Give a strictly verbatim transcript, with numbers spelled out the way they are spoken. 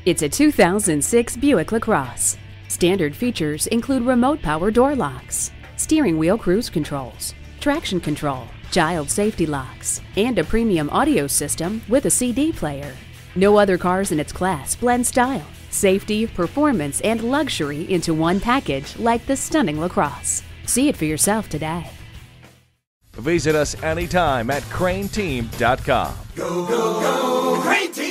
It's a two thousand six Buick LaCrosse. Standard features include remote power door locks, steering wheel cruise controls, traction control, child safety locks, and a premium audio system with a C D player. No other cars in its class blend style, safety, performance, and luxury into one package like the stunning LaCrosse. See it for yourself today. Visit us anytime at crain team dot com. Go, go, go, Crain Team!